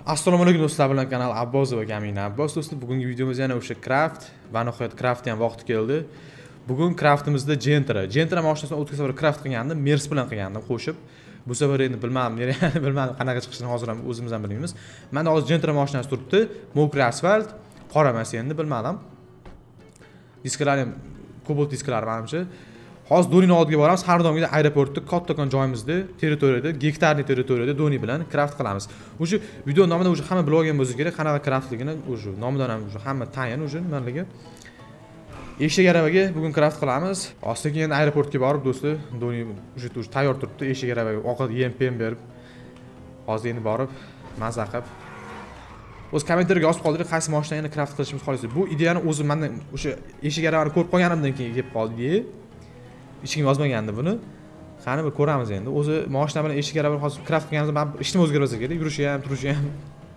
Assalomu alaykum do'stlar, bilan kanal Abbos va Gaming Abbos. Do'stlar, bugungi videomiz yana o'sha craft va nihoyat craft ham vaqti keldi. Bugun craftimizda Gentra mashinasini o'tgan safar craft qilgandim, Mers bilan qilgandim qo'shib. Bu safar endi bilmadim qanaqa chiqishini hozir ham o'zimiz ham bilmaymiz. Menda hozir Gentra mashinasi turibdi, mokri asfalt, qora emas endi bilmadim. Diskalar ham Cobalt diskalar menimcha. Hozir Donining oldiga boramiz. Har doimgidek aeroportda kattakon joyimizda, territoriyada, gektarli territoriyada Doni bilan craft qilamiz. O'sha video nomida o'sha hamma bilgan bo'lsa kerak, qanaqa craftligini o'sha nomidan ham o'sha hamma tayin o'sha nimaligi. Eshik aravaga bugun craft qilamiz. Ostiga endi aeroportga borib do'stlar, Doni o'sha tayyor turibdi, eshik aravaga ovqat yem-pem berib. Hozir endi borib mazza qilib o'z kommentariyga yozib qoldiring, qaysi mashinani craft qilishimiz xohlaysiz. Bu ideyani o'zim mendan o'sha eshik aravani ko'rib qolganimdan keyin kelib qoldi. Hech kim yozmagandi buni. Qani bir ko'ramiz endi. O'zi mashina bilan eshik arava hozir craft qilganimizda men ishni o'zgarmasa kerak, yurishi ham, turishi ham.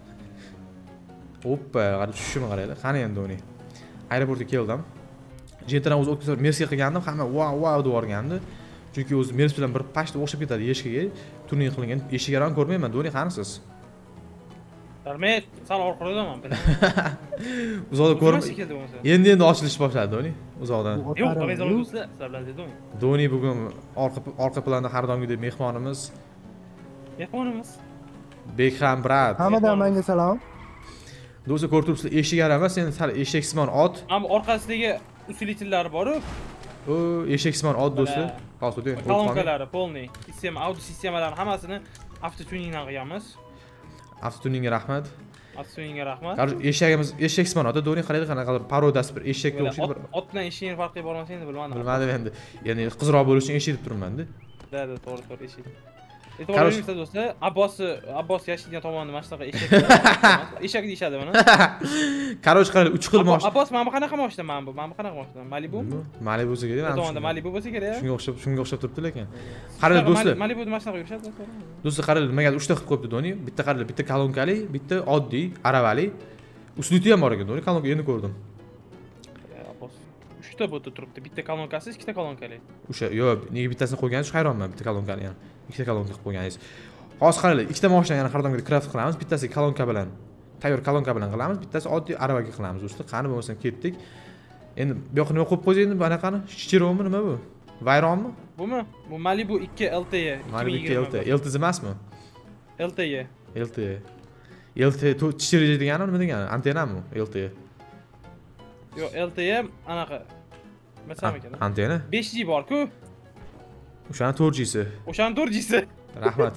Hoppa, qarab tushishimni qaraylar. Qani endi uni. Aeroportga keldim. Gentra o'zi o'tgan safar Mersga qilgandim, hamma wow deb o'rgandi. Chunki o'zi Mers bilan bir pashta o'xshab ketadi eshikga. Tuning qilingan eshik aravani ko'rmayman, Doni qanisiz? Rahmat, sal orqadaman bilan. Uzoqda ko'rib. Endi ochilish boshladi Doni. Uzoqdan. Yo'q, qamayzor do'stlar, sizlar bilan Doni. Doni bugun orqa planda har doimgidek mehmonimiz. Mehmonimiz. Bekxam brat. Hammadan menga salom. Do'stlar, ko'rib turibsizlar, eshik arava, sen sal eshaksimon ot. Ham orqasidagi usilitlari bor-ku. O, eshaksimon ot do'stlar. Hozir o'ting. Kolonkalari polniy, sistema, audio sistemalarni hammasini avtotuningdan qilganmiz. Avtotuningga rahmat. Avtotuningga rahmat. Eshagimiz eshaksimon ot. Doni qaraydi qanaqadir parodasi bir eshakka o'xshaydi bir. Ot bilan eshakning farqiga bormasang endi bilmadim. Bilmadim endi. Ya'ni qizroq bo'lish uchun eshak deb turibman-da. Da, to'g'ri eshak. E'tibor bersangiz do'stlar, Abbos yashaydigan tomonni mana shunaqa eshak deyshadi buni. Qarosh qaraydi, 3 xil mashina. Abbos, mana bu qanaqa mashina men bu? Mana bu qanaqa mashina? Malibu? Malibu bo'lsa kerak. Tomonda Malibu bo'lsa kerak. Shunga o'xshab turibdi lekin. Qaraydi do'stlar. Malibu mashinaga yurishadi do'stlar. Do'stlar, qaraydi, nimaga 3 ta qilib qo'yibdi Doni. Bitta qaraydi, bitta kolonkali, bitta oddiy, aravali. Usliti ham bor ekan Doni, kolonka endi ko'rdim. Abbos 3 ta bo'ta turibdi. Bitta kolonkasiz, 2 ta kolonkali. O'sha, yo'q, nega bittasini qo'yganingiz hayronman, bitta kolonkali ham. 2 ta kolonka qilib qo'yganingiz. Hozir qaraylik, 2 ta mashina yana har doimgidek craft qilamiz. Bittasi kolonka bilan, tayyor kolonka bilan qilamiz, bittasi oddiy aravaga qilamiz do'stlar. Qani bo'lmasam ketdik. Endi bu yoqqa nima qo'yib qo'ysak endi bunaqani? Chichirovmi nima bu? Vayronmi? Bumi? Bu Malibu 2 LTE. Malibu 2 LTE. LTE emasmi? LTE. LTE. LTE chichirish degani nima degani? Antenami LTE? Yo'q, LTE anaqa. Masalan ekan. Antena? 5G bor-ku. O'shani 4G'si. O'shani 4G'si. Rahmat.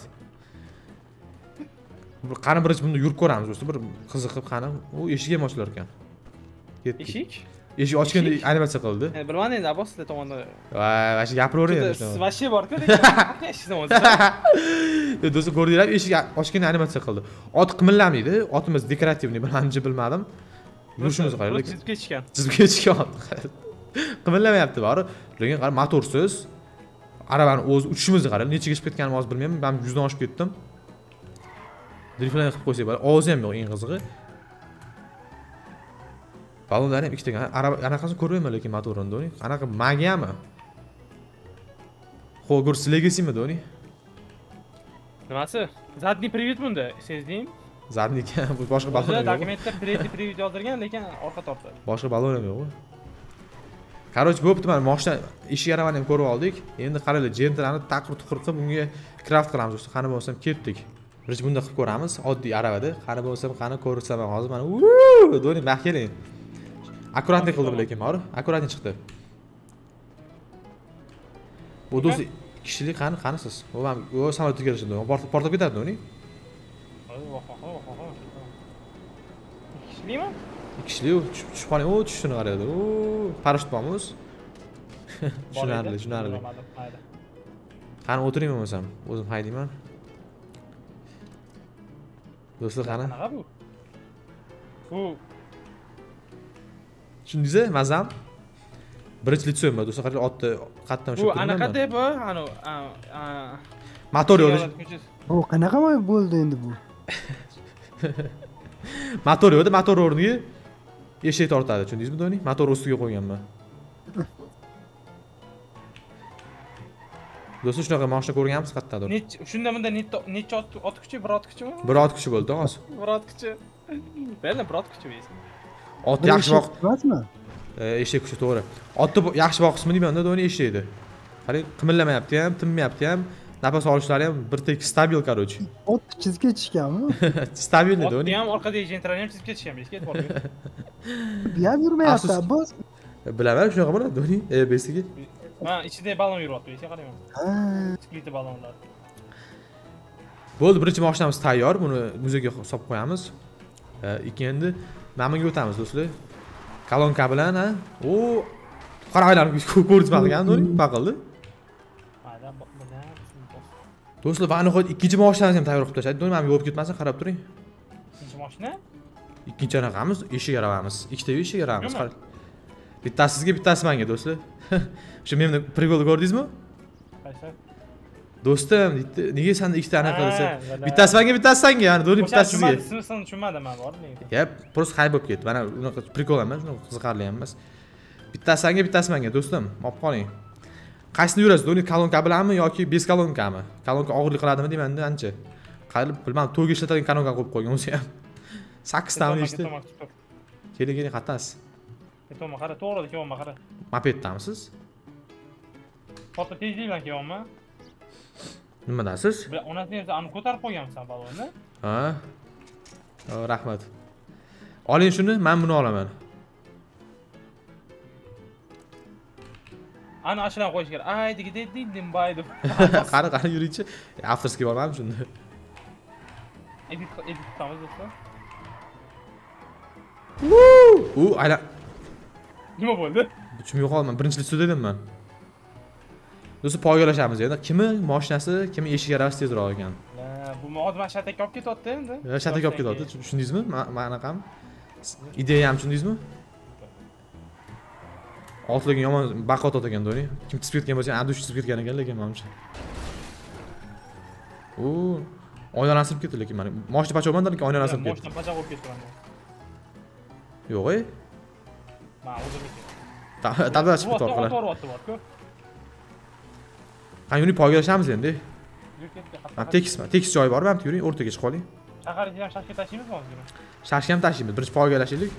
Qani birinchi bunda yurib ko'ramiz do'stlar, bir qiziqib qani. U eshik ham ochilar ekan. Eshik? Eshik ochganda animatsiya qildi. Bilmadim endi Abbos sizlar tomonda. Voy, vashi gapiravering endi. Siz vashi bor-ku. Do'stlar, ko'rdinglar, eshik ochganda animatsiya qildi. Ot qimillamaydi, otimiz dekorativniy, bilmadim. Yurishimizni qaraylik. Chizib ketishgan. Chizib ketishgan. Qimillamayapti, bari. Lekin qara motorsiz. Aravani o'zi uchishimizni qarang, nechaga chiqib ketganimni hozir bilmayman. Men 100 dan oshib ketdim. Driftlarni qilib qo'ysak bo'lar. Ovozi ham yo'q, eng qizig'i. Balonlar ham ikkita ekan. Anaqasini ko'rmayman lekin motorini Doni. Qanaqa magiyami? Hogwarts Legacy'mi Doni? Nimasi? Zadniy привет bunda, sezding? Zadniy bu boshqa balon yo'q. Dokumentda привет yozdirgan, lekin orqa tortadi. Boshqa balon ham yo'q. Qaroch bo'pti, mana mashina eshik aravani ham ko'rib oldik. Endi qaraylik, Gentrani taqir-tuqir qilib bunga craft qilamiz do'stlar. Qani bo'lsam ketdik. Birinchi bunda qilib ko'ramiz, oddiy aravada. Qani bo'lsam, qani ko'rsam hozir mana Doni mahkeling. Akkuratlik qildim lekin, bor. Akkuratlik chiqdi. Bu do'stlar kishilik qanisiz? O samolyotga kelishdi. Portlab ketadi Doni. Kishilimi? Kishili, tushib qoling. O, tushishini qaraydi. O, parashyut bormiz. Tushunarli. Qani o'tiring bo'lmasam, o'zim haydayman. Do'stlar, qani? Qanaqa bu? Bu Tushundingizmi? Mazam. Birinchi litsenmi? Do'stlar, qarang, otni qatdan bu anaqa deb, motor yo'q. Bu qanaqa bo'ldi endi bu? Motor yo'qda, motor o'rniga eshik tortadi, tushundingizmi Doni? Motor ustiga qo'yganman. Do'stlar, shunaqa mashina ko'rganmiz qayerdadir. Shunda bunda necha ot kuchi, bir ot kuchimi? Bir ot kuchi bo'ldi, hozir. Bir ot kuchi. Belli bir ot kuchi bo'lsa. Ot yaxshi boq. Emasmi? Eshak kuchi to'g'ri. Otni yaxshi boqismi deyman-da, do'ni eshakdi. Qarang, qimirlamayapti ham, tinmayapti ham. Nafas olishlari ham bir tek stabil, короче. Ot chizib ketishganmi? Stabilni do'ni. Otni ham orqadagi jentrani ham chizib ketishgan, beshga aytib qo'ying. Bu ham yurmayapti, bu. Bilaman, shunaqa bo'ladi do'ni. Besiga. Ha, ichida balon yuryapti, esa qarayman. Ha. Spliti balonlar. Bo'ldi, birinchi mashinamiz tayyor. Buni muzeyga solib qo'yamiz. Endi namunga o'tamiz do'stlar. Kolonka bilan, ha? O, qaranglar, ko'rsatmagan do'ni, baqildi. Do'stlar, va aniqat ikkinchi mashinamizni ham tayyor qilib tashladi. Do'ni menga o'tib ketmasin, qarab turing. Ikkinchi mashina? Ikkinchi anaqamiz, eshik yaravamiz. Ikkita eshik yaravamiz. Bittasi sizga, bittasi menga do'stlar. Shu meni prikol ko'rdingizmi? Qaysi? Do'stim, nega senda ikkita anaqa qilsa? Bittasi menga, bittasi senga, ya'ni do'ni bittasi sizga. Sinfini tushunmadim men bor nega. Yep, просто hay bo'lib ketdi. Mana unaqa prikol emas, unaqa qiziqarli emas. Bittasi senga, bittasi menga, do'stim. Olib qoling. Qaysini yurasiz? Do'ni kolonka bilanmi yoki bez kolonkami? Kolonka og'irlik qiladimi deyman-da, ancha. Qayerib bilmadim, to'yga ishlatadigan kolonka qo'yib qo'ygan o'zi ham. 8 tani ishdi. Keling, qattasiz. Ketoma, qara, to'g'ri kelyapman, qara. Mopeddamisiz? Foto tezlik bilan kelyapman. Nimadasiz? Onasini esa ani ko'tarib qo'yganmisan balonni. Ha. Rahmat. Oling shuni, men buni olaman. Ana ashlan qo'yish kerak. Ay, dedim bay deb. Qara yuraychi. Avtorskiy bormanmi shunda? Edit qilamiz do'stlar. Ayla. Nima bo'ldi? Tushunmay qoldim. Birinchi litseda edim men. Do'stlar, poygalashamiz endi. Kimi mashinasi, kimi eshik yaravasi tezroq ekan. Bu odam shatakka olib ketyapti endi. Shatakka olib ketyapti. Tushundingizmi? Manaqam. Ideya ham tushundingizmi? Otliga yomon baqot otagan do'ni. Kim chizib ketgan bo'lsa, adush chizib ketgan ekan lekin menimcha. Oynalanib ketdi lekin mana. Mashina pachoqman lekin oynalanib ketdi. Mashina pachoq bo'lib ketdi mana. Yo'q-ey. Ma o'zimniki. Tabla chiqib tortdilar. To'g'ri bor-ku. Qani yuni poygalashamiz endi. Tekis joyi bormi? Ham yuring, o'rtaga chiqib qoling. Shaharga ham shashka tashlaymizmi hozir? Shashka ham tashlaymiz. Birinchi poygalashaylik.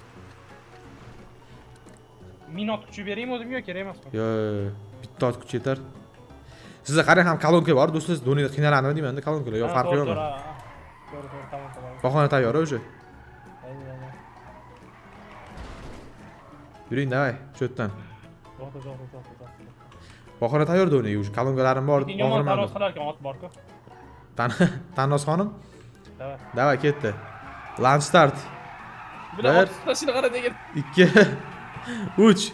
Minot kuchi beraymi o'zimga yo'q, kerak emasmi? Yo'q, bitta ot kuchi yetar. Sizda qarang, ham kolonka bor, do'stlar, do'nida qiynalandimi deyman-da, kolonkalar. Yo'q, farqi yo'qmi? To'g'ri, tamom. Bahona tayyor o'sha. Yuring, davay, shu yerdan. Bahona tayyor do'ni, o'sha kolonkalarım bor, yomon tanos qilar ekan, ot bor-ku. Tanos xonim? Davay. Davay, ketdi. Launch start. Bilan ot tashini qara degan. 2 3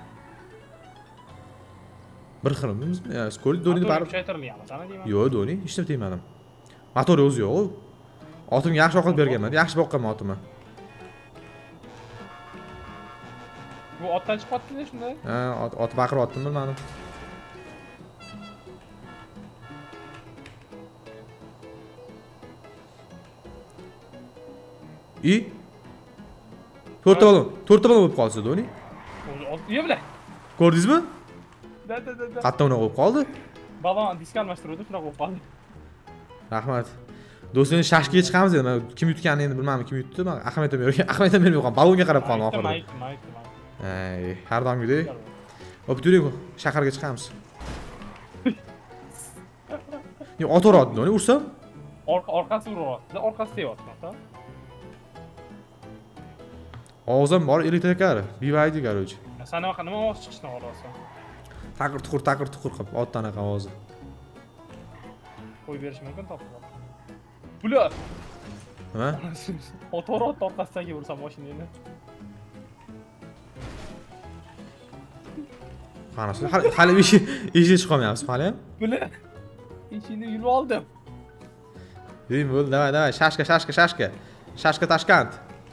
bir xilimizmi? Ya, skol do'ni barib. Kuchaytirilgan, sana deyman. Yo'q, do'ni hech nima tegmadim. Motori o'zi yo'q. Otimga yaxshi ovqat berganman, yaxshi boqqanman otimni. Bu otdan chiqyapti-da shunday. Ha, ot baqiryaptimi bilmadim. To'rtta balon bo'lib qolsa do'ni. Yo'q bilan. Ko'rdingizmi? Da. Qatta unaqa bo'lib qoldi. Balon disk almashtiruvdi, shunaqa bo'lib qoldi. Rahmat. Do'stlar, shashkaga chiqamiz endi. Men kim yutganini endi bilmadim, kim yutdi. Men ahamiyat bermay qoldim. Balonga qarab qoldim oxirida. Ay, har doimgidek. Hop, yuring, shaharga chiqamiz. Yo'q, ot uradi do'ni, ursam? Orqasi uryapti, orqasi teyapti, ha? Og'zim bor, elektrikar, BYD короче. Sana nima ovoz chiqishini xohlasan? Taqir tuqur qilib, otdan anaqa ovozi. Qo'yib berish mumkin topib. Bular. Nima? Motorot orqasiga ursam mashinani. Qarasa, hali ishi chiqolmayapsiz hali ham? Bular. Ishini yulib oldim. Yuring, bo'ldi, davay, shashka. Shashka Toshkent.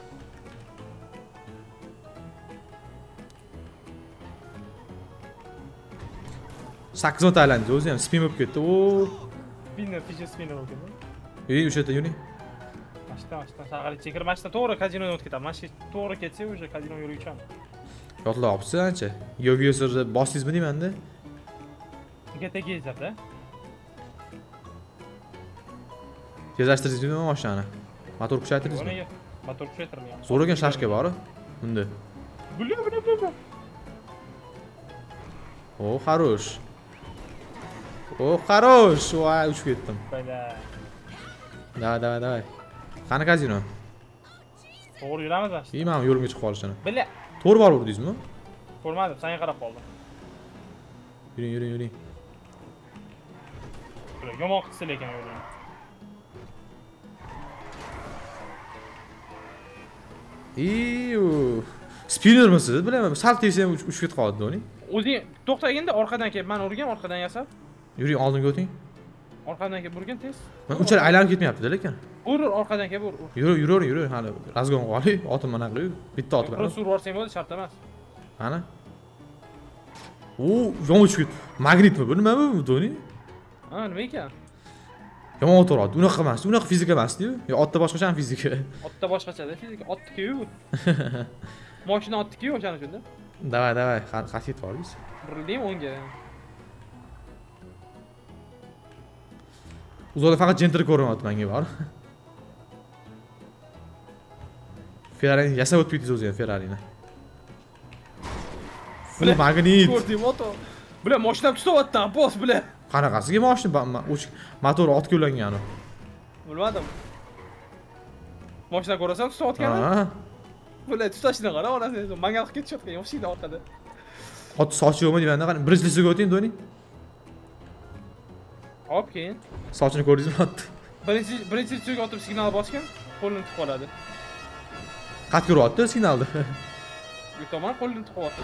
Sakkiz o'ta aylandi, o'zi ham spin bo'lib ketdi. Spin bo'lib ketdi. Yuring, o'sha yerda yuring. Mashina shag'al chekir, mashina to'g'ri kazinodan o'tib ketadi. Mashina to'g'ri ketsa, o'sha kazino yuruvchan. Yodlab olibsiz ancha. Yo'q, bosdingizmi deyman-da. GTG ejizada. Tezlashtirdingizmi mashinani? Motor kuchaytirdingizmi? Motor kuchaytirilgan. Zo'r ekan shashka bor. Bunda. Buli. O, хорош. O, хорош. Voy, uchib ketdim. Давай. Qani kazino? To'g'ri yuramiz mana. Mana yo'limga chiqib qolishini. Bila. To'g'ri borib urdingizmi? Ko'rmadim, senga qarab qoldim. Yuring. Yomon qilsa lekin yo'lini. Spinnermisiz? Bilaman, sal tegsa ham uchib ketib qoldi uning. O'zing to'xtaganda orqadan kelib, men urgan, orqadan yasab. Yuring, oldinga o'ting. Orqadan kelib urgan tez. Men unchalik aylanib ketmayapti lekin. Ur, orqadan kelib ur. Yur, hali razgon qilib, otim mana qilib, bitta ot bilan. Biroz surib yuborsang bo'ldi, shart emas. Ana. Yomon uchib ketdi. Magnitmi bu? Nima bu Toni? Ha, nima ekan? Yomon ot uradi. Unaqa emas, unaqa fizika emas-ku. Yo, otda boshqacha fizika. Otda boshqacha-da fizika, otniki-yu. Mashina otniki-yu o'shaning uchun-da. Давай, qatib ketib olamiz. Burildim o'ngga. Uzoqda faqat Genter ko'rinyapti menga bor. Ferrari yasab o'tib ketdingiz o'zi ham Ferrari'ni. Full magnit. Ko'rdim oto. Bular mashinam tutyapti, boss bular. Qanaqasiga mashina motor otga ulangan u. Bilmadim. Mashina ko'rasan tutayotganmi? Ha. Bular tutashini qara, onasi mangal qilib ketishayotgan yoshida orqada. Ot sochi yo'qmi deganda qani birinchi listiga o'ting Toni. Hop keyin. Sochini ko'rdingizmi otdi? Birinchi listiga o'tib signal bosgan, qo'lini tutib qoladi. Qat ko'ryapti signalni. Bu tomon qo'lini tutib qo'yapti.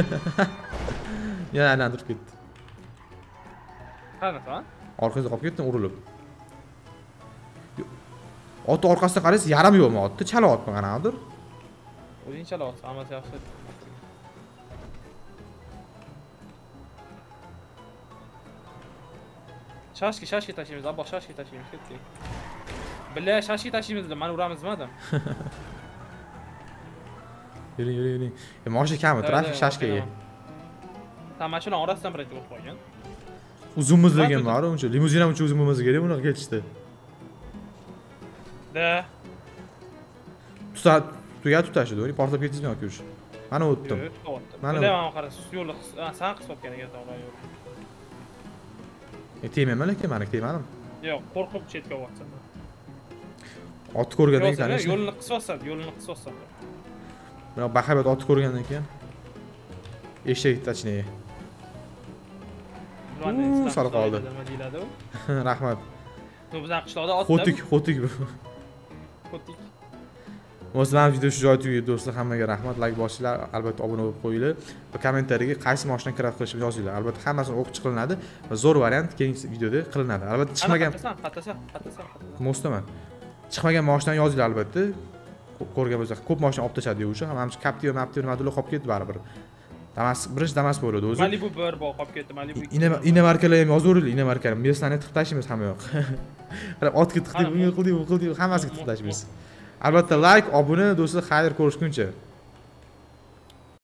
Yana aylantirib ketdi. Qanaqa? Orqasiga qolib ketdim urilib. Ot orqasiga qaraysiz, yarim yo'qmi otni, chalayapti qanaqadir. O'zing chalayapsan, hammasi yaxshi. Shashki tashlaymiz, abba shashki tashlaymiz ketdik. Billa shashki tashlaymiz, mana uramiz dedim. Yuring. Mashina kammi, trafik shashkaga. Mashina orasidan birinchi o'tib qo'ygan. Uzunmiz degan bor, uncha limuzin ham uncha uzun bo'lmasa kerak, bunaqa ketishdi. Da. Tutashdi, o'ni portlab ketdingizmi yoki uch? Mana o'tdim. Mana qara, yo'lni san qisib o'tganiga to'g'ri. Tegmayman lekin, meni tegmadim. Yo'q, qo'rqib chetga o'tsan. Otni ko'rgandan keyin yo'lni qisib o'tsan. Biroq bahabat otni ko'rgandan keyin eshak tachne. Sal qoldi. Rahmat. Bizning qishloqda ot. Xotik bu. Xotik. Mana video shu joyda tugaydi do'stlar. Hammaga rahmat. Like bosinglar, albatta obuna bo'lib qo'yinglar va kommentariyaga qaysi mashina kirib qilishni yozinglar. Albatta hammasini o'qib chiqilinadi va zo'r variant keyingi videoda qilinadi. Albatta chiqmagan. Qatasa. Mo'staman. Chiqmagan mashinani yozinglar albatta. Ko'rgan bo'lsa, ko'p mashina olib tashadi o'sha. Hammamiz Captiva, nimadir qolib ketdi baribir. Birinchi Damas bo'ladi o'zi. Malibu bir bor qolib ketdi, Malibu. Inomarkalar ham yozaveringlar, inomarkalar. Meslarni tiqib tashlaymiz hamma yoq. Qarab, otga tiqdik, bunga qildik, hammasiga tiqib tashlaymiz. Albatta like, obuna, do'stlar, xayr ko'rishguncha.